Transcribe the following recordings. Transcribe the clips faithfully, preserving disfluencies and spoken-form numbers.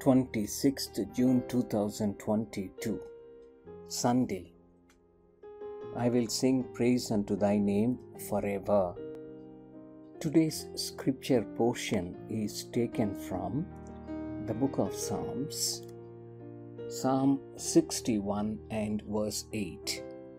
twenty-sixth June two thousand twenty-two, Sunday. I will sing praise unto thy name forever. Today's scripture portion is taken from the book of Psalms, Psalm sixty-one and verse eight.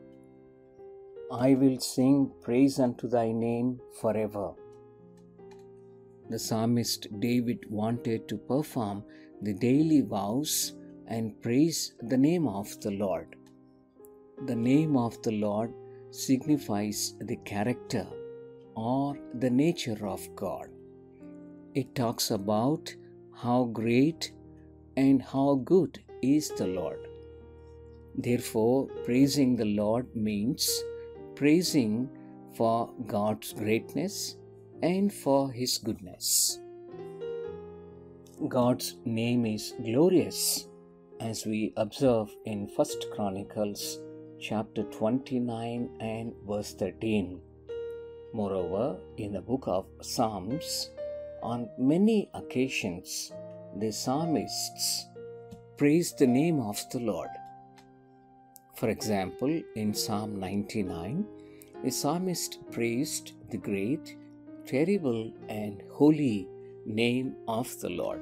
I will sing praise unto thy name forever. The psalmist David wanted to perform the daily vows and praise the name of the Lord. The name of the Lord signifies the character or the nature of God. It talks about how great and how good is the Lord. Therefore, praising the Lord means praising for God's greatness and for His goodness. God's name is glorious, as we observe in First Chronicles chapter twenty-nine and verse thirteen. Moreover, in the book of Psalms, on many occasions, the psalmists praise the name of the Lord. For example, in Psalm ninety-nine, the psalmist praised the great, terrible, and holy name of the Lord.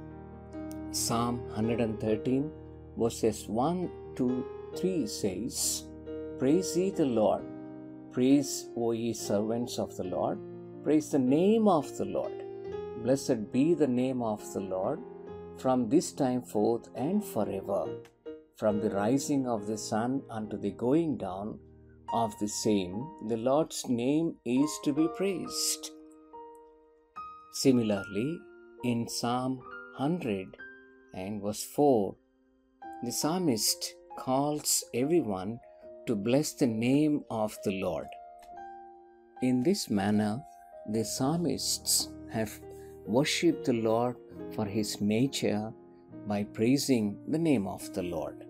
Psalm one hundred thirteen, verses one to three says, Praise ye the Lord, praise, O ye servants of the Lord, praise the name of the Lord. Blessed be the name of the Lord, from this time forth and forever. From the rising of the sun unto the going down of the same, the Lord's name is to be praised. Similarly, in Psalm one hundred and verse four, the psalmist calls everyone to bless the name of the Lord. In this manner, the psalmists have worshipped the Lord for His nature by praising the name of the Lord.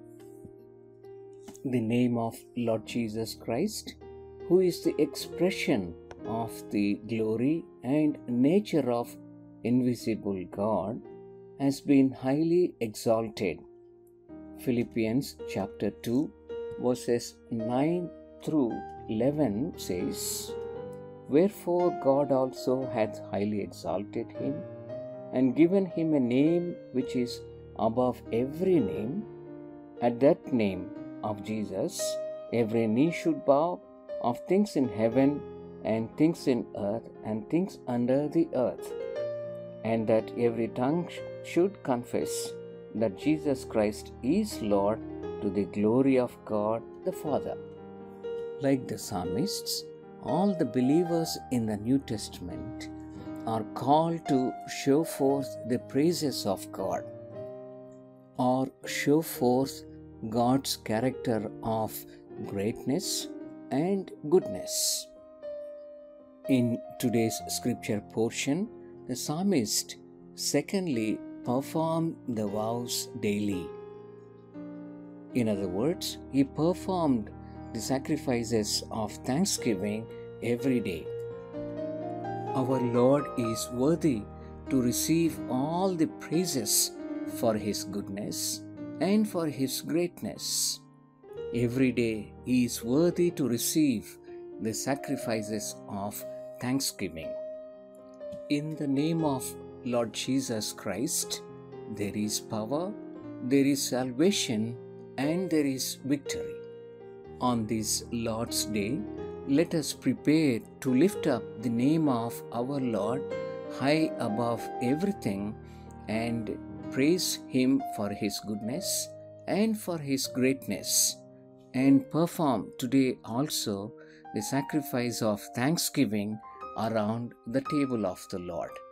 The name of Lord Jesus Christ, who is the expression of the glory and nature of invisible God, has been highly exalted. Philippians chapter two verses nine through eleven says, Wherefore God also hath highly exalted him, and given him a name which is above every name. At that name of Jesus, every knee should bow, of things in heaven and things in earth and things under the earth, and that every tongue should confess that Jesus Christ is Lord, to the glory of God the Father. Like the psalmists, all the believers in the New Testament are called to show forth the praises of God, or show forth God's character of greatness and goodness. In today's scripture portion, the psalmist secondly performed the vows daily. In other words, he performed the sacrifices of thanksgiving every day. Our Lord is worthy to receive all the praises for His goodness and for His greatness. Every day He is worthy to receive the sacrifices of thanksgiving. In the name of Lord Jesus Christ, there is power, there is salvation, and there is victory. On this Lord's Day, let us prepare to lift up the name of our Lord high above everything and praise Him for His goodness and for His greatness, and perform today also the sacrifice of thanksgiving around the table of the Lord.